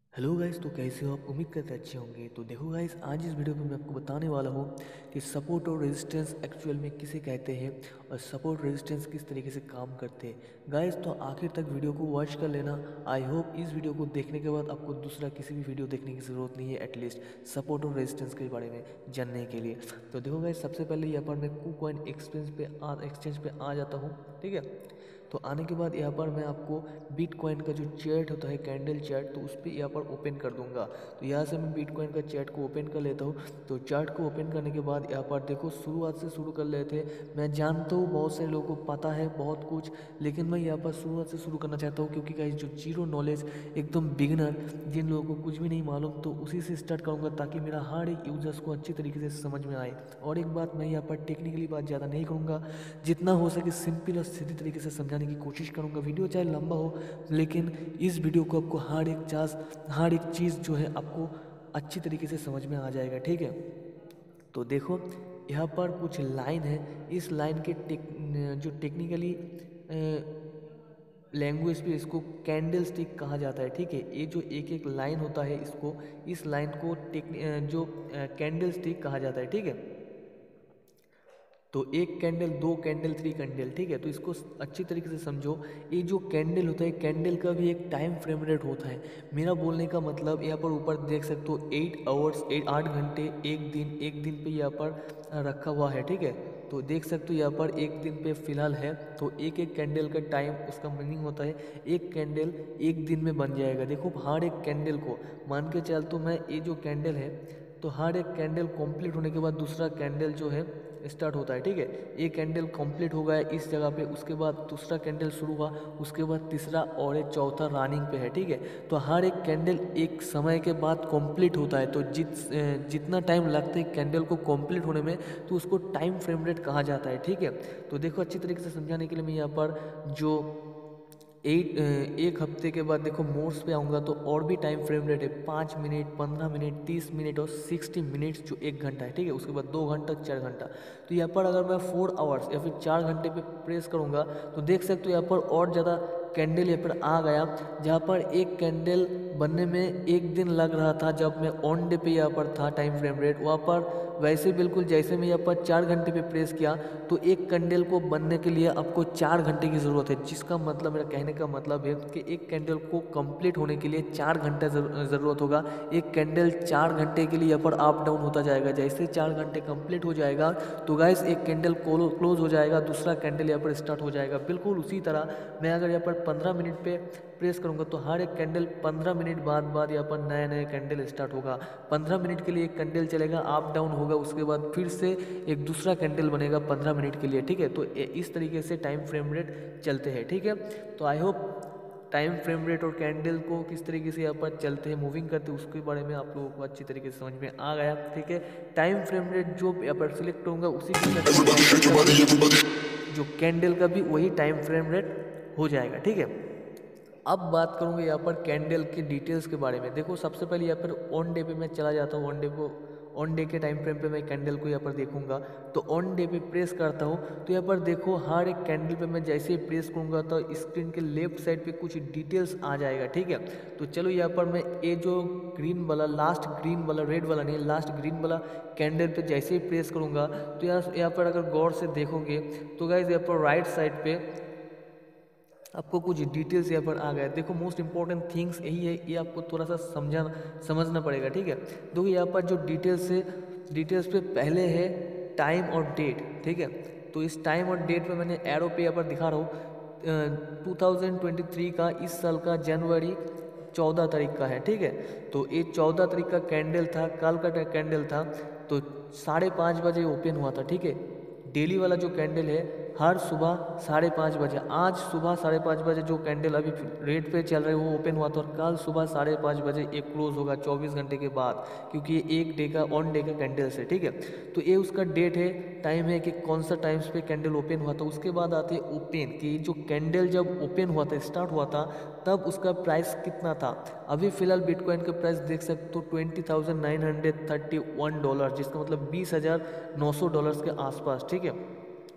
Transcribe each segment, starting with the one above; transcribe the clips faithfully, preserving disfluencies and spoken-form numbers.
Hello guys, तो कैसे हो आप? उम्मीद करते अच्छे होंगे। तो देखो गाइस, आज इस वीडियो में मैं आपको बताने वाला हूँ कि सपोर्ट और रेजिस्टेंस एक्चुअल में किसे कहते हैं और सपोर्ट रेजिस्टेंस किस तरीके से काम करते हैं। गाइस तो आखिर तक वीडियो को वॉच कर लेना। आई होप इस वीडियो को देखने के बाद आपको दूसरा किसी भी वीडियो देखने की ज़रूरत नहीं है, एटलीस्ट सपोर्ट और रेजिस्टेंस के बारे में जानने के लिए। तो देखो गाइस, सबसे पहले यहाँ पर मैं कूकॉइन एक्सचेंज पे आ एक्सचेंज पे आ जाता हूँ, ठीक है। तो आने के बाद यहाँ पर मैं आपको बिटकॉइन का जो चैट होता है, कैंडल चैट, तो उस पर यहाँ पर ओपन कर दूंगा। तो यहाँ से मैं बिटकॉइन का चैट को ओपन कर लेता हूँ। तो चार्ट को ओपन करने के बाद यहाँ पर देखो, शुरुआत से शुरू कर लेते हैं। मैं जानता हूँ बहुत सारे लोगों को पता है बहुत कुछ, लेकिन मैं यहाँ पर शुरुआत से शुरू करना चाहता हूँ क्योंकि गाइस जो जीरो नॉलेज, एकदम बिगिनर, जिन लोगों को कुछ भी नहीं मालूम, तो उसी से स्टार्ट करूँगा ताकि मेरा हर एक यूजर्स को अच्छी तरीके से समझ में आए। और एक बात, मैं यहाँ पर टेक्निकली बात ज़्यादा नहीं करूँगा, जितना हो सके सिंपल और सीधी तरीके से समझाने की कोशिश करूँगा। वीडियो चाहे लंबा हो, लेकिन इस वीडियो को आपको हर एक चास हर एक चीज़ जो है आपको अच्छी तरीके से समझ में आ जाएगा, ठीक है। तो देखो, यहाँ पर कुछ लाइन है। इस लाइन के टेक जो टेक्निकली लैंग्वेज पे इसको कैंडल स्टिक कहा जाता है, ठीक है। ये जो एक एक लाइन होता है, इसको इस लाइन को टेक जो कैंडल स्टिक कहा जाता है, ठीक है। तो एक कैंडल, दो कैंडल, थ्री कैंडल, ठीक है। तो इसको अच्छी तरीके से समझो। ये जो कैंडल होता है, कैंडल का भी एक टाइम फ्रेम रेट होता है। मेरा बोलने का मतलब, यहाँ पर ऊपर देख सकते हो एट आवर्स, एट आठ घंटे, एक दिन, एक दिन पे यहाँ पर रखा हुआ है, ठीक है। तो देख सकते हो यहाँ पर एक दिन पे फिलहाल है। तो एक एक कैंडल का टाइम, उसका मीनिंग होता है एक कैंडल एक दिन में बन जाएगा। देखो, हर एक कैंडल को मान के चल, तो मैं ये जो कैंडल है, तो हर एक कैंडल कंप्लीट होने के बाद दूसरा कैंडल जो है स्टार्ट होता है, ठीक है। एक कैंडल कंप्लीट हो गया इस जगह पे, उसके बाद दूसरा कैंडल शुरू हुआ, उसके बाद तीसरा, और एक चौथा रनिंग पे है, ठीक है। तो हर एक कैंडल एक समय के बाद कंप्लीट होता है। तो जित जितना टाइम लगता है कैंडल को कंप्लीट होने में, तो उसको टाइम फ्रेम रेट कहा जाता है, ठीक है। तो देखो, अच्छी तरीके से समझाने के लिए मैं यहाँ पर जो एट एक हफ्ते के बाद देखो मोड्स पे आऊँगा, तो और भी टाइम फ्रेम रेट है, पाँच मिनट, पंद्रह मिनट, तीस मिनट और सिक्सटी मिनट्स जो एक घंटा है, ठीक है। उसके बाद दो घंटा, चार घंटा। तो यहाँ पर अगर मैं फोर आवर्स या फिर चार घंटे पे प्रेस करूँगा, तो देख सकते हो यहाँ पर और ज़्यादा कैंडल यहाँ पर आ गया। जहाँ पर एक कैंडल बनने में एक दिन लग रहा था जब मैं ऑन डे पे यहाँ पर था टाइम फ्रेम रेट, वहाँ पर वैसे बिल्कुल जैसे मैं यहाँ पर चार घंटे पे प्रेस किया, तो एक कैंडल को बनने के लिए आपको चार घंटे की ज़रूरत है। जिसका मतलब, मेरा कहने का मतलब है कि एक कैंडल को कंप्लीट होने के लिए चार घंटे ज़रूरत होगा। एक कैंडल चार घंटे के लिए यहाँ पर अप डाउन होता जाएगा। जैसे चार घंटे कंप्लीट हो जाएगा, तो गाइस एक कैंडल क्लोज हो जाएगा, दूसरा कैंडल यहाँ पर स्टार्ट हो जाएगा। बिल्कुल उसी तरह मैं अगर यहाँ पर पंद्रह मिनट पे प्रेस करूँगा, तो हर एक कैंडल पंद्रह मिनट बाद बाद यहाँ पर नया नया कैंडल स्टार्ट होगा। पंद्रह मिनट के लिए एक कैंडल चलेगा, अप डाउन होगा, उसके बाद फिर से एक दूसरा कैंडल बनेगा पंद्रह मिनट के लिए, ठीक है। तो इस तरीके से टाइम फ्रेम रेट चलते हैं, ठीक है। तो I hope time frame rate और कैंडल को किस तरीके से यहाँ पर चलते हैं, मूविंग करते हैं, उसके बारे में आप लोगों को अच्छी तरीके से समझ में आ गया, ठीक है। टाइम फ्रेम रेट जो यहाँ पर सिलेक्ट होगा, उसी के जो कैंडल का भी वही टाइम फ्रेम रेट हो जाएगा, ठीक है। अब बात करूँगा यहाँ पर कैंडल के डिटेल्स के बारे में। देखो, सबसे पहले यहाँ पर ऑन डे पे मैं चला जाता हूँ। ऑन डे को ऑन डे के टाइम फ्रेम पे मैं कैंडल को यहाँ पर देखूंगा। तो ऑन डे पे प्रेस करता हूँ, तो यहाँ पर देखो हर एक कैंडल पे मैं जैसे ही प्रेस करूँगा, तो स्क्रीन के लेफ्ट साइड पे कुछ डिटेल्स आ जाएगा, ठीक है। तो चलो, यहाँ पर मैं ये जो ग्रीन वाला, लास्ट ग्रीन वाला, रेड वाला नहीं, लास्ट ग्रीन वाला कैंडल पे जैसे ही प्रेस करूँगा, तो यहाँ यहाँ पर अगर गौर से देखोगे, तो गाइस यहाँ पर राइट साइड पे आपको कुछ डिटेल्स यहाँ पर आ गए। देखो, मोस्ट इंपॉर्टेंट थिंग्स यही है, ये आपको थोड़ा सा समझाना समझना पड़ेगा, ठीक है। देखो, यहाँ पर जो डिटेल्स है, डिटेल्स पे पहले है टाइम और डेट, ठीक है। तो इस टाइम और डेट पे मैंने एरो पे यहाँ पर दिखा रहा हूँ, टू थाउजेंड ट्वेंटी थ्री का, इस साल का जनवरी चौदह तारीख का है, ठीक है। तो ये चौदह तारीख का कैंडल था, कल का कैंडल था। तो साढ़े पाँच बजे ओपन हुआ था, ठीक है। डेली वाला जो कैंडल है, हर सुबह साढ़े पाँच बजे, आज सुबह साढ़े पाँच बजे जो कैंडल अभी रेट पे चल रहे हैं वो ओपन हुआ था, और कल सुबह साढ़े पाँच बजे एक क्लोज होगा चौबीस घंटे के बाद, क्योंकि ये एक डे का, ऑन डे का कैंडल्स है, ठीक है। तो ये उसका डेट है, टाइम है कि कौन सा टाइम्स पे कैंडल ओपन हुआ था। उसके बाद आते हैं ओपन, कि जो कैंडल जब ओपन हुआ था, स्टार्ट हुआ था, तब उसका प्राइस कितना था। अभी फिलहाल बिटकॉइन का प्राइस देख सकते हो twenty thousand nine hundred thirty one dollar, जिसका मतलब बीस हज़ार नौ सौ डॉलर्स के आसपास, ठीक है।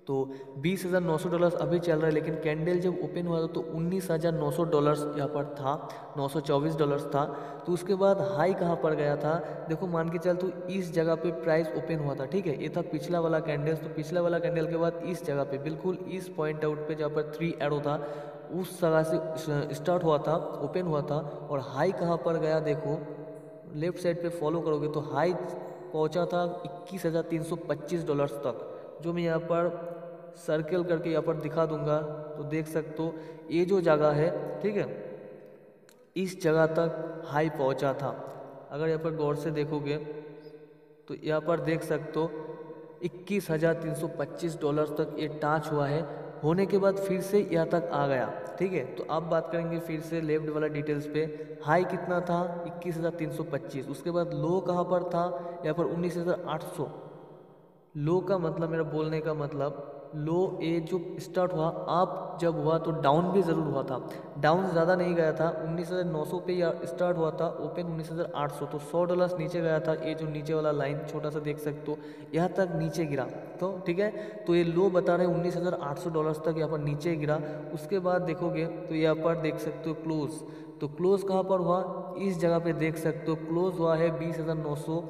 तो बीस हज़ार नौ सौ डॉलर्स अभी चल रहा है, लेकिन कैंडल जब ओपन हुआ था तो उन्नीस हज़ार नौ सौ डॉलर्स यहाँ पर था, नौ सौ चौबीस डॉलर्स था। तो उसके बाद हाई कहाँ पर गया था, देखो मान के चल तो इस जगह पे प्राइस ओपन हुआ था, ठीक है, ये था पिछला वाला कैंडल। तो पिछला वाला कैंडल के बाद इस जगह पे बिल्कुल इस पॉइंट आउट पे जहाँ पर थ्री एरो था उस जगह से स्टार्ट हुआ था, ओपन हुआ था। और हाई कहाँ पर गया, देखो लेफ्ट साइड पे फॉलो करोगे तो हाई पहुंचा था इक्कीस हज़ार तीन सौ पच्चीस डॉलर्स तक, जो मैं यहाँ पर सर्कल करके यहाँ पर दिखा दूंगा। तो देख सकते हो ये जो जगह है, ठीक है, इस जगह तक हाई पहुंचा था। अगर यहाँ पर गौर से देखोगे तो यहाँ पर देख सकते हो इक्कीस हज़ार तीन सौ पच्चीस डॉलर तक ये टच हुआ है। होने के बाद फिर से यहाँ तक आ गया, ठीक है। तो अब बात करेंगे फिर से लेफ्ट वाला डिटेल्स पे। हाई कितना था, इक्कीस हज़ार तीन सौ पच्चीस। उसके बाद लो कहाँ पर था, यहाँ पर उन्नीस हज़ार आठ सौ। लो का मतलब, मेरा बोलने का मतलब, लो ए जो स्टार्ट हुआ, अप जब हुआ तो डाउन भी ज़रूर हुआ था, डाउन ज़्यादा नहीं गया था। उन्नीस हज़ार नौ सौ पे या स्टार्ट हुआ था, ओपन उन्नीस हज़ार आठ सौ, तो सौ डॉलर्स नीचे गया था। ये जो नीचे वाला लाइन छोटा सा देख सकते हो, यहाँ तक नीचे गिरा, तो ठीक है। तो ये लो बता रहे हैं उन्नीस हज़ार आठ सौ डॉलर्स तक यहाँ पर नीचे गिरा। उसके बाद देखोगे तो यहाँ पर देख सकते हो क्लोज, तो क्लोज कहाँ पर हुआ, इस जगह पे देख सकते हो क्लोज हुआ है बीस हज़ार नौ सौ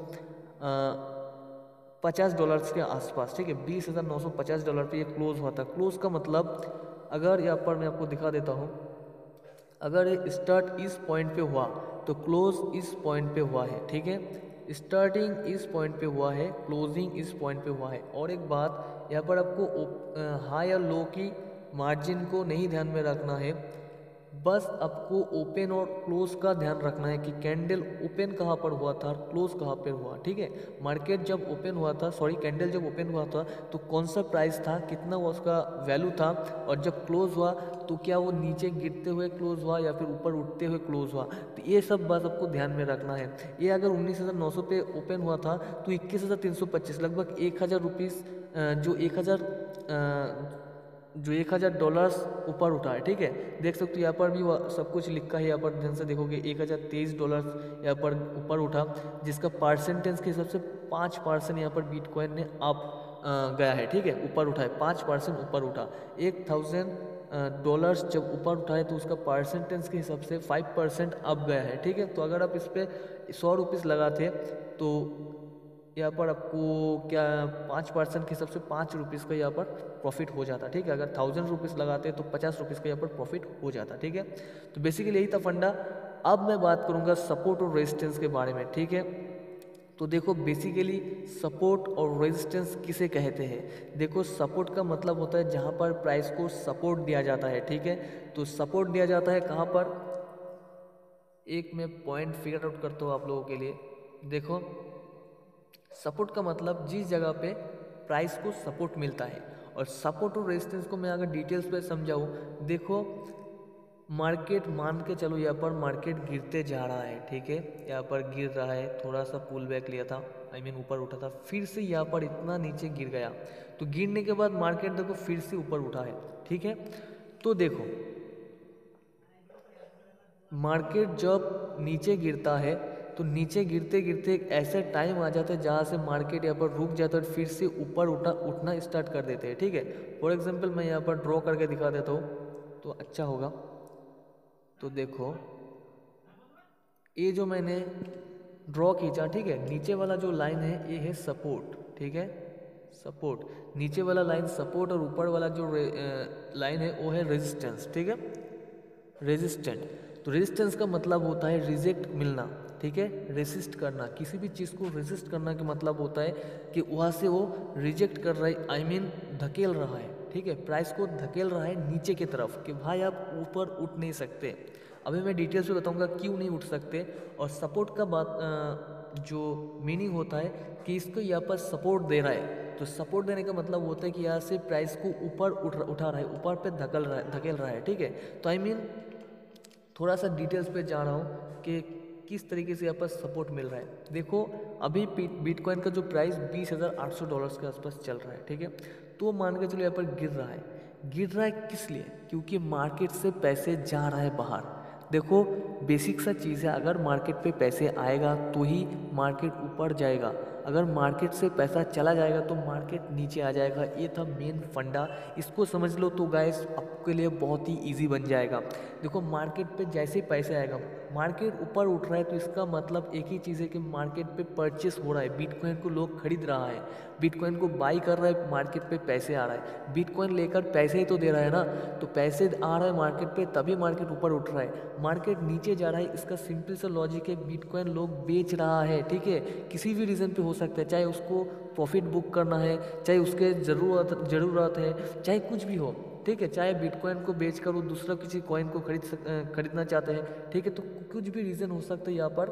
पचास डॉलर्स के आसपास, ठीक है, बीस हज़ार नौ सौ पचास डॉलर पे ये क्लोज हुआ था। क्लोज का मतलब, अगर यहाँ पर मैं आपको दिखा देता हूँ, अगर ये स्टार्ट इस पॉइंट पे हुआ तो क्लोज इस पॉइंट पे हुआ है, ठीक है। स्टार्टिंग इस पॉइंट पे हुआ है, क्लोजिंग इस पॉइंट पे हुआ है। और एक बात यहाँ पर आपको हाई या लो की मार्जिन को नहीं ध्यान में रखना है, बस आपको ओपन और क्लोज का ध्यान रखना है कि कैंडल ओपन कहाँ पर हुआ था, क्लोज कहाँ पर हुआ, ठीक है। मार्केट जब ओपन हुआ था, सॉरी कैंडल जब ओपन हुआ था तो कौन सा प्राइस था, कितना वो उसका वैल्यू था, और जब क्लोज हुआ तो क्या वो नीचे गिरते हुए क्लोज हुआ या फिर ऊपर उठते हुए क्लोज हुआ। तो ये सब बात आपको ध्यान में रखना है। ये अगर उन्नीस हज़ार नौ सौ पे ओपन हुआ था तो इक्कीस हज़ार तीन सौ पच्चीस, लगभग एक हज़ार रुपीज़ जो एक हज़ार जो एक हज़ार डॉलर्स ऊपर उठा है, ठीक है। देख सकते हो यहाँ पर भी सब कुछ लिखा है, यहाँ पर ध्यान से देखोगे एक हज़ार तेईस डॉलर यहाँ पर ऊपर उठा, जिसका परसेंटेज के हिसाब से पाँच परसेंट यहाँ पर बिटकॉइन ने अप गया है, ठीक है, ऊपर उठा है, पाँच परसेंट ऊपर उठा। एक थाउजेंड डॉलर्स जब ऊपर उठाए तो उसका परसेंटेज के हिसाब से फाइव परसेंट अप गया है, ठीक है। तो अगर आप इस पर सौ रुपीज़ लगाते तो यहाँ पर आपको क्या पाँच परसेंट के हिसाब से पाँच रुपीज़ का यहाँ पर प्रॉफिट हो जाता, ठीक है। अगर थाउजेंड रुपीज़ लगाते तो पचास रुपीज़ का यहाँ पर प्रॉफिट हो जाता, ठीक है। तो बेसिकली यही था फंडा। अब मैं बात करूँगा सपोर्ट और रेजिस्टेंस के बारे में, ठीक है। तो देखो बेसिकली सपोर्ट और रेजिस्टेंस किसे कहते हैं। देखो सपोर्ट का मतलब होता है जहाँ पर प्राइस को सपोर्ट दिया जाता है, ठीक है। तो सपोर्ट दिया जाता है कहाँ पर, एक मैं पॉइंट फिगर आउट करता हूँ आप लोगों के लिए। देखो सपोर्ट का मतलब जिस जगह पे प्राइस को सपोर्ट मिलता है। और सपोर्ट और रेजिस्टेंस को मैं अगर डिटेल्स पे समझाऊँ, देखो मार्केट मान के चलो यहाँ पर मार्केट गिरते जा रहा है, ठीक है, यहाँ पर गिर रहा है, थोड़ा सा पुल बैक लिया था, आई मीन ऊपर उठा था, फिर से यहाँ पर इतना नीचे गिर गया। तो गिरने के बाद मार्केट देखो फिर से ऊपर उठा है, ठीक है। तो देखो मार्केट जब नीचे गिरता है तो नीचे गिरते गिरते एक ऐसे टाइम आ जाता है जहाँ से मार्केट यहाँ पर रुक जाता है और फिर से ऊपर उठा उठना स्टार्ट कर देते हैं, ठीक है। फॉर एग्जांपल मैं यहाँ पर ड्रॉ करके दिखा देता हूँ तो अच्छा होगा। तो देखो ये जो मैंने ड्रॉ खींचा, ठीक है, नीचे वाला जो लाइन है ये है सपोर्ट, ठीक है, सपोर्ट नीचे वाला लाइन सपोर्ट, और ऊपर वाला जो लाइन है वो है रेजिस्टेंस, ठीक है, रेजिस्टेंट। तो रेजिस्टेंस का मतलब होता है रिजेक्ट मिलना, ठीक है, रेसिस्ट करना, किसी भी चीज़ को रेसिस्ट करना का मतलब होता है कि वहाँ से वो रिजेक्ट कर रहा है, आई मीन धकेल रहा है, ठीक है, प्राइस को धकेल रहा है नीचे की तरफ कि भाई आप ऊपर उठ नहीं सकते। अभी मैं डिटेल्स में बताऊंगा क्यों नहीं उठ सकते। और सपोर्ट का बात जो मीनिंग होता है कि इसको यहाँ पर सपोर्ट दे रहा है, तो सपोर्ट देने का मतलब होता है कि यहाँ से प्राइस को ऊपर उठ उठा रहा है, ऊपर पे धकल रहा है धकेल रहा है, ठीक है। तो आई मीन थोड़ा सा डिटेल्स पे जा रहा हूँ कि किस तरीके से यहाँ पर सपोर्ट मिल रहा है। देखो अभी बिटकॉइन का जो प्राइस बीस हज़ार आठ सौ डॉलर्स के आसपास चल रहा है, ठीक है। तो मान के चलो यहाँ पर गिर रहा है, गिर रहा है किस लिए, क्योंकि मार्केट से पैसे जा रहा है बाहर। देखो बेसिक सा चीज़ है, अगर मार्केट पे पैसे आएगा तो ही मार्केट ऊपर जाएगा, अगर मार्केट से पैसा चला जाएगा तो मार्केट नीचे आ जाएगा। ये था मेन फंडा, इसको समझ लो तो गाइस आपके लिए बहुत ही ईजी बन जाएगा। देखो मार्केट पे जैसे ही पैसे आएगा, मार्केट ऊपर उठ रहा है तो इसका मतलब एक ही चीज़ है कि मार्केट पे परचेस हो रहा है, बिटकॉइन को लोग खरीद रहा है, बिटकॉइन को बाई कर रहा है, मार्केट पे पैसे आ रहा है। बिटकॉइन लेकर पैसे ही तो दे रहा है ना, तो पैसे आ रहा है मार्केट पे तभी मार्केट ऊपर उठ रहा है। मार्केट नीचे जा रहा है, इसका सिंपल सा लॉजिक है, बिटकॉइन लोग बेच रहा है, ठीक है, किसी भी रीज़न पे हो सकता है, चाहे उसको प्रॉफिट बुक करना है, चाहे उसके ज़रूरत ज़रूरत है, चाहे कुछ भी हो, ठीक है, चाहे बिटकॉइन को बेचकर वो दूसरा किसी कॉइन को खरीद सक खरीदना चाहते हैं, ठीक है, तो कुछ भी रीज़न हो सकता है यहाँ पर,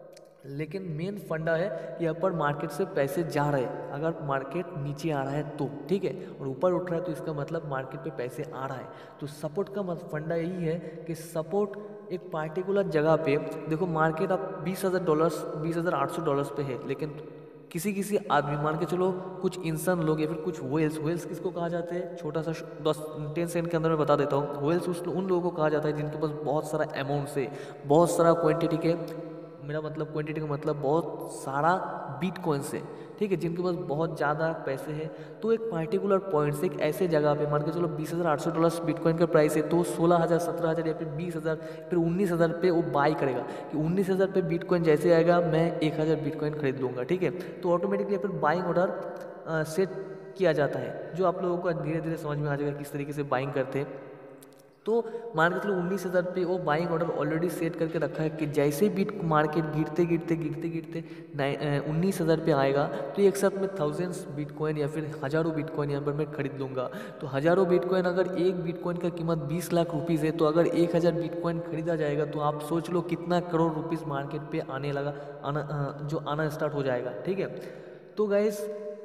लेकिन मेन फंडा है यहाँ पर मार्केट से पैसे जा रहे हैं। अगर मार्केट नीचे आ रहा है तो ठीक है, और ऊपर उठ रहा है तो इसका मतलब मार्केट पे पैसे आ रहा है। तो सपोर्ट का फंडा यही है कि सपोर्ट एक पार्टिकुलर जगह पे, देखो मार्केट अब बीस हज़ार डॉलर्स बीस हज़ार आठ सौ डॉलर्स पे है, लेकिन किसी किसी आदमी, मान के चलो कुछ इंसान लोग या फिर कुछ व्हेल्स, व्हेल्स किसको कहा जाते हैं, छोटा सा दस टेन सेकंड के अंदर मैं बता देता हूँ। व्हेल्स उस उन लोगों को कहा जाता है जिनके पास बहुत सारा अमाउंट से, बहुत सारा क्वांटिटी के, मेरा मतलब क्वांटिटी का मतलब बहुत सारा बिटकॉइन से, ठीक है, जिनके पास बहुत ज़्यादा पैसे हैं, तो एक पार्टिकुलर पॉइंट से एक ऐसे जगह पे, मान के चलो बीस हज़ार आठ सौ डॉलर बिटकॉइन का प्राइस है, तो सोलह हज़ार सत्रह हज़ार या फिर बीस हज़ार फिर उन्नीस हज़ार पे वो बाई करेगा कि उन्नीस हज़ार पे बिटकॉइन जैसे आएगा मैं एक हज़ार बिटकॉइन खरीद लूँगा, ठीक है। तो ऑटोमेटिकली फिर बाइंग ऑर्डर सेट किया जाता है, जो आप लोगों को धीरे धीरे समझ में आ जाएगा किस तरीके से बाइंग करते हैं। तो मान के चलो उन्नीस हज़ार पे वो बाइंग ऑर्डर ऑलरेडी सेट करके रखा है कि जैसे बिट मार्केट गिरते गिरते गिरते गिरते उन्नीस हज़ार पे आएगा तो एक साथ में थाउजेंड्स बिटकॉइन या फिर हज़ारों बिटकॉइन यहाँ पर मैं खरीद लूँगा। तो हज़ारों बिटकॉइन, अगर एक बिटकॉइन का कीमत बीस लाख रुपीज़ है, तो अगर एक हज़ार बिटकॉइन खरीदा जाएगा तो आप सोच लो कितना करोड़ रुपीज़ मार्केट पर आने लगा, आना जो आना स्टार्ट हो जाएगा, ठीक है। तो गाइस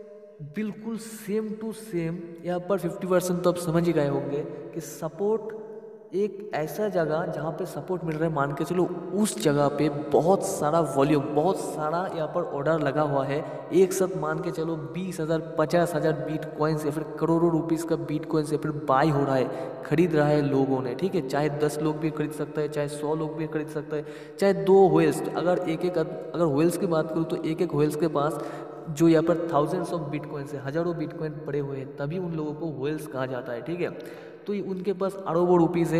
बिल्कुल सेम टू सेम यहाँ पर फिफ्टी परसेंट तो आप समझ ही गए होंगे कि सपोर्ट एक ऐसा जगह जहाँ पे सपोर्ट मिल रहा है, मान के चलो उस जगह पे बहुत सारा वॉल्यूम, बहुत सारा यहाँ पर ऑर्डर लगा हुआ है, एक साथ मान के चलो बीस हज़ार पचास हज़ार बिटकॉइंस या फिर करोड़ों रुपीज़ का बिटकॉइंस या फिर बाई हो रहा है, खरीद रहा है लोगों ने, ठीक है, चाहे दस लोग भी खरीद सकता है, चाहे सौ लोग भी खरीद सकता है, चाहे दो व्हेल्स, अगर एक एक अगर व्हेल्स की बात करूँ तो एक एक व्हेल्स के पास जो यहाँ पर थाउजेंड्स ऑफ बिटकॉइन से हज़ारों बिटकॉइन पड़े हुए हैं, तभी उन लोगों को व्हेल्स कहा जाता है, ठीक है। तो उनके पास अरबों रुपीज़ है,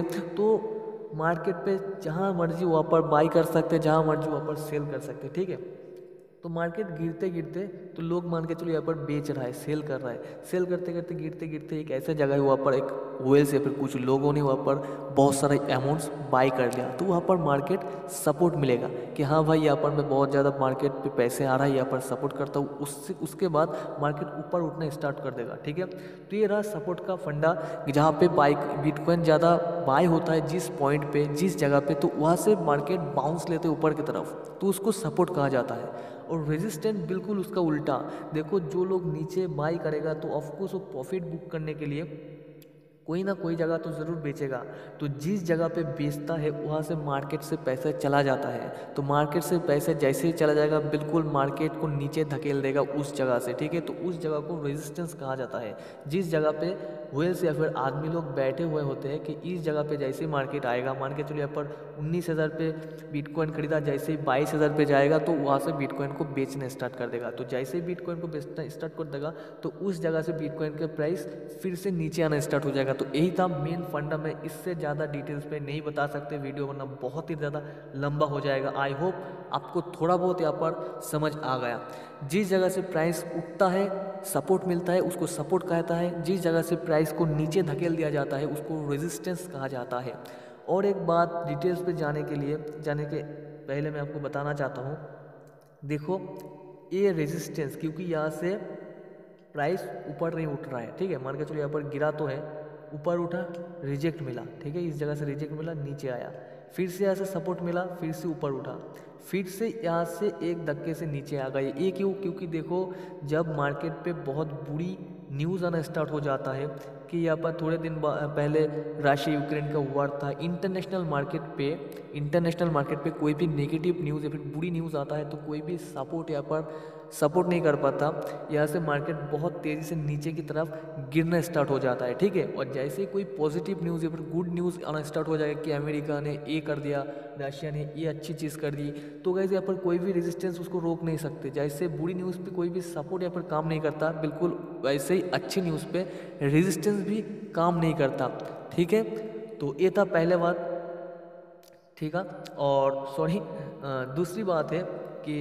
तो मार्केट पे जहाँ मर्जी वहाँ पर बाई कर सकते हैं, जहाँ मर्जी वहाँ पर सेल कर सकते हैं, ठीक है। तो मार्केट गिरते गिरते तो लोग मान के चलो यहाँ पर बेच रहा है, सेल कर रहा है, सेल करते करते गिरते गिरते एक ऐसा जगह है वहाँ पर एक व्हेल्स या फिर कुछ लोगों ने वहाँ पर बहुत सारे अमाउंट्स बाई कर लिया, तो वहाँ पर मार्केट सपोर्ट मिलेगा कि हाँ भाई यहाँ पर मैं बहुत ज़्यादा मार्केट पे पैसे आ रहा है, यहाँ पर सपोर्ट करता हूँ, उससे उसके बाद मार्केट ऊपर उठना स्टार्ट कर देगा, ठीक है। तो ये रहा सपोर्ट का फंडा, जहाँ पे बाइक बिटकॉइन ज़्यादा बाई होता है जिस पॉइंट पे, जिस जगह पे, तो वहाँ से मार्केट बाउंस लेते ऊपर की तरफ, तो उसको सपोर्ट कहा जाता है। और रेजिस्टेंट बिल्कुल उसका उल्टा, देखो जो लोग नीचे बाई करेगा तो ऑफकोर्स वो प्रॉफिट बुक करने के लिए कोई ना कोई जगह तो ज़रूर बेचेगा, तो जिस जगह पे बेचता है वहाँ से मार्केट से पैसा चला जाता है, तो मार्केट से पैसा जैसे ही चला जाएगा बिल्कुल मार्केट को नीचे धकेल देगा उस जगह से, ठीक है। तो उस जगह को रेजिस्टेंस कहा जाता है, जिस जगह पे व्हेल्स या फिर आदमी लोग बैठे हुए होते हैं कि इस जगह पे जैसे ही मार्केट आएगा, मान के चलो यहाँ पर उन्नीस हज़ार पे बिटकॉइन खरीदा, जैसे ही बाईस हज़ार पे जाएगा तो वहाँ से बिटकॉइन को बेचना स्टार्ट कर देगा, तो जैसे ही बिटकॉइन को बेचना स्टार्ट कर देगा तो उस जगह से बिटकॉइन का प्राइस फिर से नीचे आना स्टार्ट हो जाएगा। तो यही था मेन फंडा, मैं इससे ज़्यादा डिटेल्स पे नहीं बता सकते वीडियो, वरना बहुत ही ज़्यादा लंबा हो जाएगा। आई होप आपको थोड़ा बहुत यहाँ पर समझ आ गया। जिस जगह से प्राइस उठता है, सपोर्ट मिलता है, उसको सपोर्ट कहता है, जिस जगह से प्राइस को नीचे धकेल दिया जाता है उसको रेजिस्टेंस कहा जाता है। और एक बात डिटेल्स पे जाने के लिए जाने के पहले मैं आपको बताना चाहता हूँ, देखो ये रेजिस्टेंस, क्योंकि यहाँ से प्राइस ऊपर नहीं उठ रहा है, ठीक है, मान के चलो यहाँ पर गिरा तो है, ऊपर उठा, रिजेक्ट मिला, ठीक है, इस जगह से रिजेक्ट मिला, नीचे आया, फिर से यहाँ से सपोर्ट मिला, फिर से ऊपर उठा, फिर से यहाँ से एक धक्के से नीचे आ गए। ये क्यों? क्योंकि देखो जब मार्केट पे बहुत बुरी न्यूज़ आना स्टार्ट हो जाता है कि यहाँ पर थोड़े दिन पहले रशिया यूक्रेन का वॉर था, इंटरनेशनल मार्केट पे इंटरनेशनल मार्केट पे कोई भी नेगेटिव न्यूज़ या फिर बुरी न्यूज़ आता है तो कोई भी सपोर्ट यहाँ पर सपोर्ट नहीं कर पाता, यहाँ से मार्केट बहुत तेज़ी से नीचे की तरफ गिरना स्टार्ट हो जाता है, ठीक है। और जैसे ही कोई पॉजिटिव न्यूज़ या फिर गुड न्यूज़ आना स्टार्ट हो जाएगा कि अमेरिका ने ये कर दिया, रशिया ने ये अच्छी चीज़ कर दी, तो गाइस यहाँ पर कोई भी रेजिस्टेंस उसको रोक नहीं सकते। जैसे बुरी न्यूज़ पे कोई भी सपोर्ट या फिर काम नहीं करता, बिल्कुल वैसे ही अच्छी न्यूज़ पे रेजिस्टेंस भी काम नहीं करता, ठीक है। तो ये था पहले बात, ठीक है। और सॉरी दूसरी बात है कि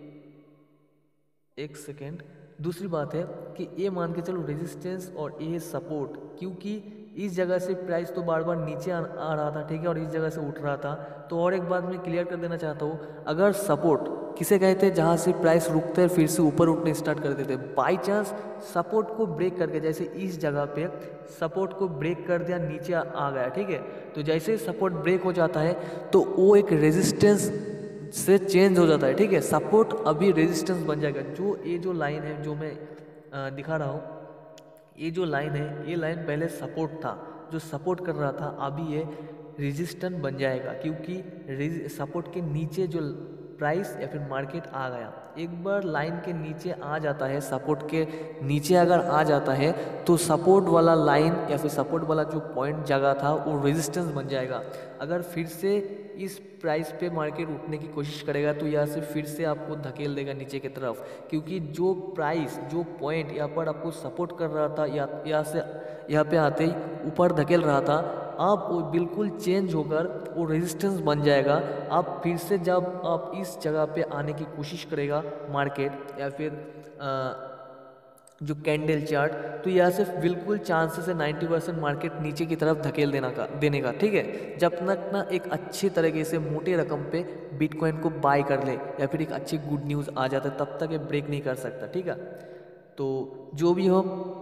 एक सेकेंड दूसरी बात है कि ये मान के चलो रेजिस्टेंस और ये सपोर्ट, क्योंकि इस जगह से प्राइस तो बार बार नीचे आ, आ रहा था, ठीक है, और इस जगह से उठ रहा था। तो और एक बात मैं क्लियर कर देना चाहता हूँ, अगर सपोर्ट किसे कहते हैं जहाँ से प्राइस रुकते हैं फिर से ऊपर उठने स्टार्ट कर देते हैं, बाई चांस सपोर्ट को ब्रेक करके, जैसे इस जगह पे सपोर्ट को ब्रेक कर दिया, नीचे आ गया, ठीक है। तो जैसे ही सपोर्ट ब्रेक हो जाता है तो वो एक रेजिस्टेंस से चेंज हो जाता है, ठीक है। सपोर्ट अभी रेजिस्टेंस बन जाएगा। जो ये जो लाइन है जो मैं आ, दिखा रहा हूँ, ये जो लाइन है, ये लाइन पहले सपोर्ट था, जो सपोर्ट कर रहा था, अभी ये रेजिस्टेंस बन जाएगा, क्योंकि सपोर्ट के नीचे जो प्राइस या फिर मार्केट आ गया। एक बार लाइन के नीचे आ जाता है, सपोर्ट के नीचे अगर आ जाता है तो सपोर्ट वाला लाइन या फिर सपोर्ट वाला जो पॉइंट जगह था वो रेजिस्टेंस बन जाएगा। अगर फिर से इस प्राइस पे मार्केट उठने की कोशिश करेगा तो यहाँ से फिर से आपको धकेल देगा नीचे की तरफ, क्योंकि जो प्राइस जो पॉइंट यहाँ पर आपको सपोर्ट कर रहा था, या यहाँ से यहाँ पे आते ही ऊपर धकेल रहा था, आप वो बिल्कुल चेंज होकर वो रेजिस्टेंस बन जाएगा। आप फिर से जब आप इस जगह पे आने की कोशिश करेगा मार्केट या फिर आ, जो कैंडल चार्ट, तो यहाँ से बिल्कुल चांसेस है नाइन्टी परसेंट मार्केट नीचे की तरफ धकेल देना का देने का, ठीक है। जब तक ना एक अच्छी तरीके से मोटे रकम पे बिटकॉइन को बाय कर ले या फिर एक अच्छी गुड न्यूज़ आ जाता है, तब तक ये ब्रेक नहीं कर सकता, ठीक है। तो जो भी हो,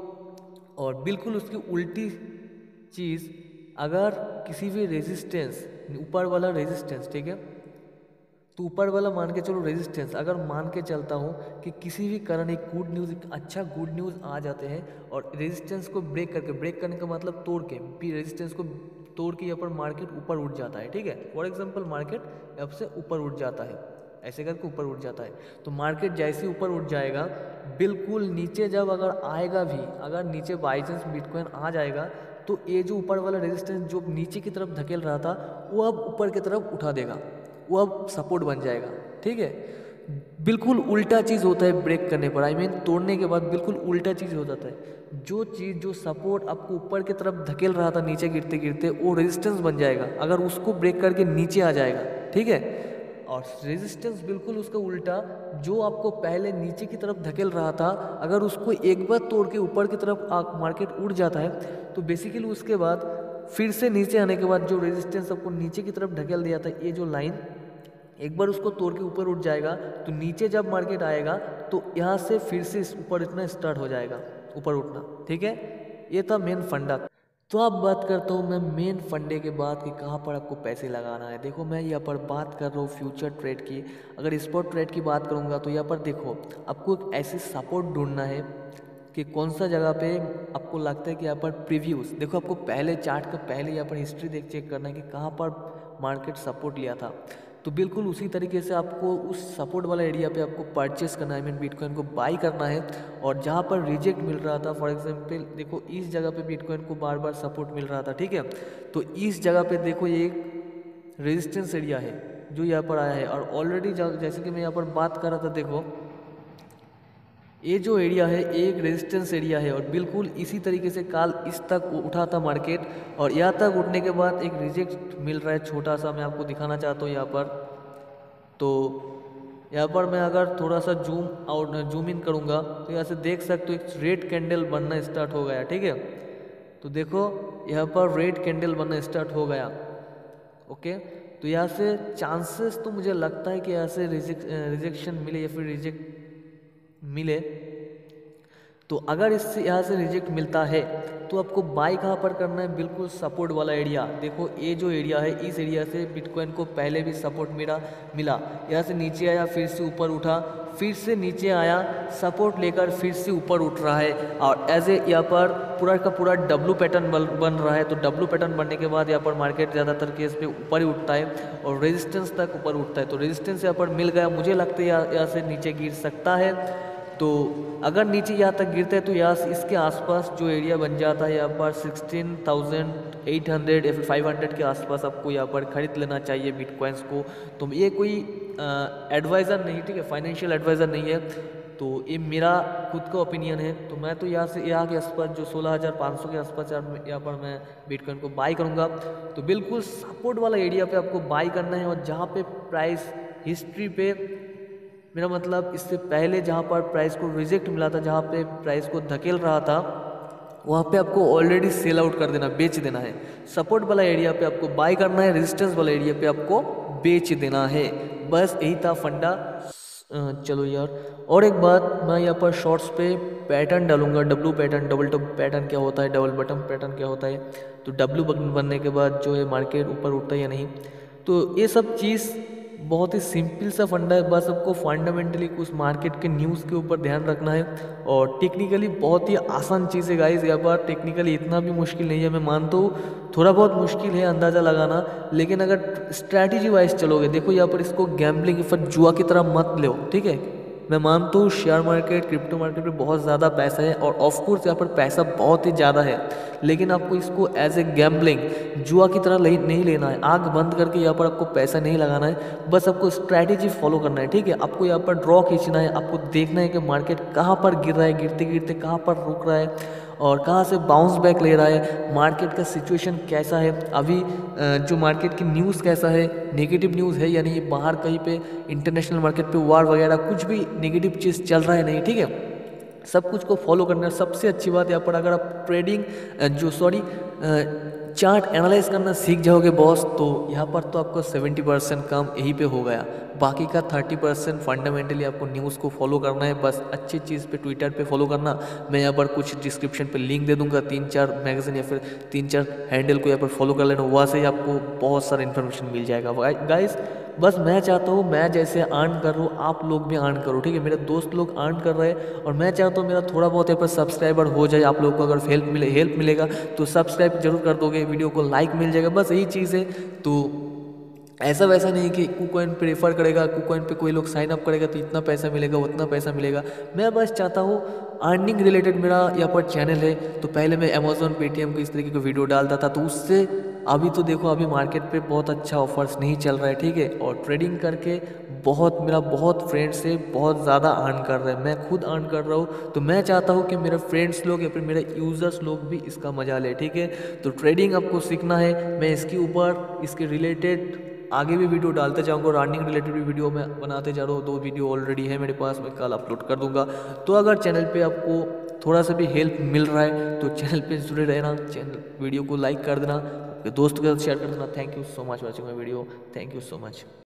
और बिल्कुल उसकी उल्टी चीज़, अगर किसी भी रेजिस्टेंस, ऊपर वाला रेजिस्टेंस, ठीक है, तो ऊपर वाला मान के चलो रेजिस्टेंस, अगर मान के चलता हूँ कि किसी भी कारण एक गुड न्यूज़, एक अच्छा गुड न्यूज़ आ जाते हैं और रेजिस्टेंस को ब्रेक करके, ब्रेक करने का मतलब तोड़ के, भी रेजिस्टेंस को तोड़ के यहाँ पर मार्केट ऊपर उठ जाता है, ठीक है। फॉर एग्जांपल मार्केट अब से ऊपर उठ जाता है, ऐसे करके ऊपर उठ जाता है, तो मार्केट जैसे ऊपर उठ जाएगा, बिल्कुल नीचे जब अगर आएगा भी, अगर नीचे बाई चांस बिटकॉइन आ जाएगा, तो ये जो ऊपर वाला रेजिस्टेंस जो नीचे की तरफ धकेल रहा था वो अब ऊपर की तरफ उठा देगा, वो अब सपोर्ट बन जाएगा, ठीक है। बिल्कुल उल्टा चीज़ होता है ब्रेक करने पर, आई मीन तोड़ने के बाद बिल्कुल उल्टा चीज़ हो जाता है। जो चीज़ जो सपोर्ट आपको ऊपर की तरफ धकेल रहा था नीचे गिरते गिरते, वो रेजिस्टेंस बन जाएगा अगर उसको ब्रेक करके नीचे आ जाएगा, ठीक है। और रेजिस्टेंस बिल्कुल उसका उल्टा, जो आपको पहले नीचे की तरफ धकेल रहा था, अगर उसको एक बार तोड़ के ऊपर की तरफ मार्केट उड़ जाता है, तो बेसिकली उसके बाद फिर से नीचे आने के बाद जो रेजिस्टेंस आपको नीचे की तरफ ढकेल दिया था, ये जो लाइन एक बार उसको तोड़ के ऊपर उठ जाएगा, तो नीचे जब मार्केट आएगा तो यहाँ से फिर से ऊपर इतना स्टार्ट हो जाएगा, ऊपर उठना, ठीक है। ये था मेन फंडा। तो अब बात करता हूँ मैं मेन फंडे के बाद कि कहाँ पर आपको पैसे लगाना है। देखो मैं यहाँ पर बात कर रहा हूँ फ्यूचर ट्रेड की। अगर स्पॉट ट्रेड की बात करूँगा तो यहाँ पर देखो आपको एक ऐसी सपोर्ट ढूंढना है कि कौन सा जगह पे आपको लगता है कि यहाँ पर प्रीव्यूज, देखो आपको पहले चार्ट का पहले यहाँ पर हिस्ट्री देख चेक करना है कि कहाँ पर मार्केट सपोर्ट लिया था। तो बिल्कुल उसी तरीके से आपको उस सपोर्ट वाला एरिया पे आपको परचेस करना है, आई मीन बिटकॉइन को बाई करना है। और जहाँ पर रिजेक्ट मिल रहा था, फॉर एग्जांपल देखो इस जगह पे बिटकॉइन को बार बार सपोर्ट मिल रहा था, ठीक है, तो इस जगह पे देखो ये एक रेजिस्टेंस एरिया है जो यहाँ पर आया है। और ऑलरेडी जैसे कि मैं यहाँ पर बात कर रहा था, देखो ये जो एरिया है एक रेजिस्टेंस एरिया है, और बिल्कुल इसी तरीके से काल इस तक उठा था मार्केट, और यहाँ तक उठने के बाद एक रिजेक्ट मिल रहा है छोटा सा, मैं आपको दिखाना चाहता हूँ यहाँ पर। तो यहाँ पर मैं अगर थोड़ा सा जूम आउट जूम इन करूँगा तो यहाँ से देख सकते हो एक रेड कैंडल बनना स्टार्ट हो गया, ठीक है। तो देखो यहाँ पर रेड कैंडल बनना स्टार्ट हो गया, ओके। तो यहाँ से चांसेस तो मुझे लगता है कि यहाँ से रिजेक्शन मिले या फिर रिजेक्ट मिले। तो अगर इससे यहाँ से रिजेक्ट मिलता है तो आपको बाय कहाँ पर करना है, बिल्कुल सपोर्ट वाला एरिया। देखो ये जो एरिया है, इस एरिया से बिटकॉइन को पहले भी सपोर्ट मिला मिला यहाँ से नीचे आया, फिर से ऊपर उठा, फिर से नीचे आया, सपोर्ट लेकर फिर से ऊपर उठ रहा है और एज ए यहाँ पर पूरा का पूरा डब्लू पैटर्न बन रहा है। तो डब्लू पैटर्न बनने के बाद यहाँ पर मार्केट ज़्यादातर केस पे ऊपर ही उठता है और रेजिस्टेंस तक ऊपर उठता है। तो रेजिस्टेंस यहाँ पर मिल गया, मुझे लगता है यहाँ से नीचे गिर सकता है। तो अगर नीचे यहाँ तक गिरता है तो यहाँ इसके आसपास जो एरिया बन जाता है यहाँ पर सिक्सटीन थाउजेंड एट हंड्रेड या फिर फाइव हंड्रेड के आसपास आपको यहाँ पर खरीद लेना चाहिए बिटकॉइंस को। तो ये कोई एडवाइज़र नहीं, ठीक है, फाइनेंशियल एडवाइज़र नहीं है, तो ये मेरा खुद का ओपिनियन है। तो मैं तो यहाँ से यहाँ के आसपास जो सोलह हज़ार पाँच सौ के आसपास यहाँ पर मैं बिटकॉइन को बाई करूँगा। तो बिल्कुल सपोर्ट वाला एरिया पे आपको बाई करना है और जहाँ पे प्राइस हिस्ट्री पे, मेरा मतलब इससे पहले जहाँ पर प्राइस को रिजेक्ट मिला था, जहाँ पे प्राइस को धकेल रहा था, वहाँ पे आपको ऑलरेडी सेल आउट कर देना, बेच देना है। सपोर्ट वाला एरिया पे आपको बाय करना है, रेजिस्टेंस वाला एरिया पे आपको बेच देना है। बस यही था फंडा। चलो यार, और एक बात, मैं यहाँ पर शॉर्ट्स पे पैटर्न डालूंगा, W pattern, double top pattern क्या होता है, डबल बटन पैटर्न क्या होता है। तो डब्लू बटन बनने के बाद जो है मार्केट ऊपर उठता है या नहीं, तो ये सब चीज़ बहुत ही सिंपल सा फंडा है। बस आपको फंडामेंटली कुछ मार्केट के न्यूज़ के ऊपर ध्यान रखना है और टेक्निकली बहुत ही आसान चीज़ है गाइस। यहाँ पर टेक्निकली इतना भी मुश्किल नहीं है, मैं मानता हूँ थोड़ा बहुत मुश्किल है अंदाज़ा लगाना, लेकिन अगर स्ट्रैटेजी वाइज चलोगे, देखो यहाँ पर इसको गैम्बलिंग फिर जुआ की तरह मत लो, ठीक है। मैं मानता हूँ शेयर मार्केट, क्रिप्टो मार्केट पे बहुत ज़्यादा पैसा है और ऑफकोर्स यहाँ पर पैसा बहुत ही ज़्यादा है, लेकिन आपको इसको एज ए गैम्बलिंग जुआ की तरह नहीं लेना है। आंख बंद करके यहाँ पर आपको पैसा नहीं लगाना है, बस आपको स्ट्रैटेजी फॉलो करना है, ठीक है। आपको यहाँ पर ड्रॉ खींचना है, आपको देखना है कि मार्केट कहाँ पर गिर रहा है, गिरते गिरते कहाँ पर रुक रहा है और कहाँ से बाउंस बैक ले रहा है, मार्केट का सिचुएशन कैसा है अभी, जो मार्केट की न्यूज़ कैसा है, नेगेटिव न्यूज़ है या नहीं, बाहर कहीं पे इंटरनेशनल मार्केट पे वार वगैरह कुछ भी नेगेटिव चीज़ चल रहा है नहीं, ठीक है। सब कुछ को फॉलो करना है। सबसे अच्छी बात यहाँ पर, अगर आप ट्रेडिंग जो सॉरी चार्ट एनालाइज करना सीख जाओगे बॉस, तो यहाँ पर तो आपको सेवेंटी परसेंट काम यहीं पे हो गया। बाकी का थर्टी परसेंट फंडामेंटली आपको न्यूज़ को फॉलो करना है, बस अच्छी चीज़ पे ट्विटर पे फॉलो करना। मैं यहाँ पर कुछ डिस्क्रिप्शन पे लिंक दे दूंगा, तीन चार मैगजीन या फिर तीन चार हैंडल को यहाँ पर फॉलो कर लेना, वहाँ से ही आपको बहुत सारा इन्फॉर्मेशन मिल जाएगा गाइस। बस मैं चाहता हूँ मैं जैसे अर्न कर रहा हूँ आप लोग भी अर्न करो, ठीक है। मेरे दोस्त लोग अर्न कर रहे हैं और मैं चाहता हूँ मेरा थोड़ा बहुत यहाँ पर सब्सक्राइबर हो जाए। आप लोग को अगर हेल्प मिले हेल्प मिलेगा तो सब्सक्राइब जरूर कर दोगे, वीडियो को लाइक मिल जाएगा, बस यही चीज़ है। तो ऐसा वैसा नहीं कि कुकॉइन प्रेफर करेगा, कुकॉइन पे कोई लोग साइन अप करेगा तो इतना पैसा मिलेगा उतना पैसा मिलेगा। मैं बस चाहता हूँ अर्निंग रिलेटेड मेरा यहाँ पर चैनल है। तो पहले मैं अमेजोन पेटीएम को इस तरीके का वीडियो डालता था, तो उससे अभी तो देखो अभी मार्केट पे बहुत अच्छा ऑफर्स नहीं चल रहा है, ठीक है। और ट्रेडिंग करके बहुत मेरा बहुत फ्रेंड्स से बहुत ज़्यादा अर्न कर रहे हैं, मैं खुद अर्न कर रहा हूँ। तो मैं चाहता हूँ कि मेरे फ्रेंड्स लोग या फिर मेरे यूज़र्स लोग भी इसका मजा ले, ठीक है। तो ट्रेडिंग आपको सीखना है, मैं इसके ऊपर इसके रिलेटेड आगे भी वीडियो डालते जाऊंगा और अर्निंग रिलेटेड भी वीडियो मैं बनाते जा रहा हूँ। दो वीडियो ऑलरेडी है मेरे पास, मैं कल अपलोड कर दूंगा। तो अगर चैनल पे आपको थोड़ा सा भी हेल्प मिल रहा है तो चैनल पे जुड़े रहना, चैनल वीडियो को लाइक कर देना, दोस्त के साथ शेयर कर देना। Thank you so much watching my video, thank you so much.